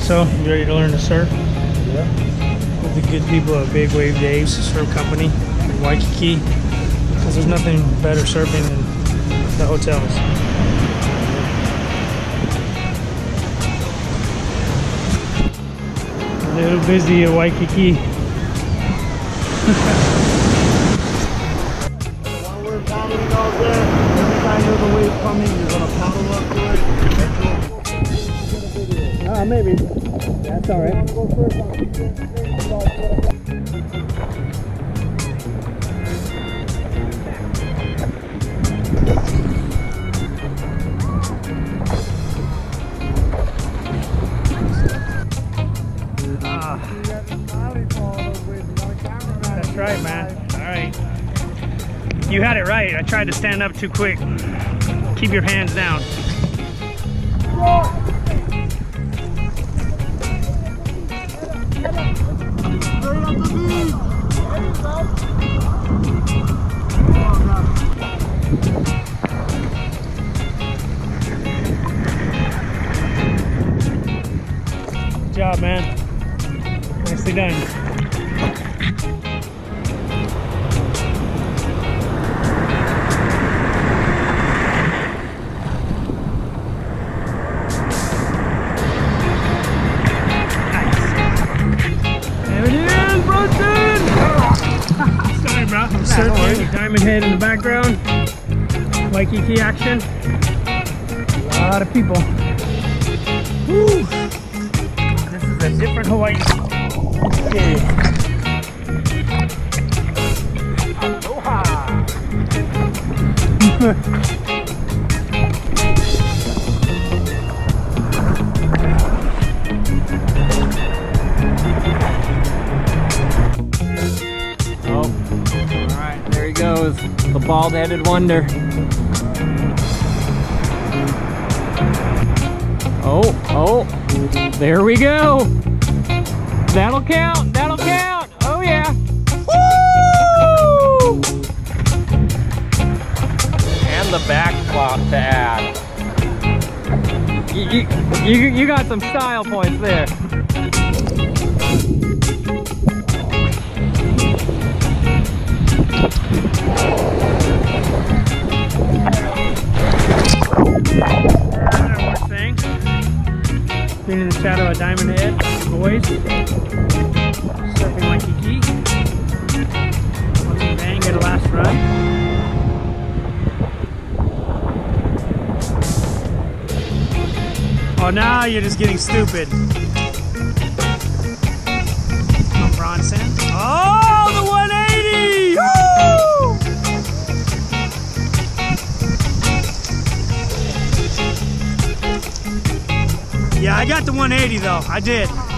So, you ready to learn to surf? Yeah. With the good people at Big Wave Dave's Surf Company in Waikiki. Because there's nothing better surfing than the hotels. A little busy at Waikiki. While we're paddling out there, every time there's a wave coming, you're gonna paddle up to it. Ah, maybe. That's alright. That's right, man. Alright. You had it right. I tried to stand up too quick. Keep your hands down. Good job, man. Nicely done. Sorry, bro. I'm surfing. Diamond Head in the background. Waikiki action. A lot of people. Woo. This is a different Hawaii. Okay. Aloha. Goes the bald-headed wonder. Oh, there we go. That'll count, that'll count. Oh yeah. Woo! And the back flop to add. You got some style points there. Being in the shadow of Diamond Head, boys. Surfing Waikiki. Watch the bang get a last run. Oh, now you're just getting stupid. Oh, Bronson. Oh, the 180! Woo! Yeah, I got the 180 though. I did.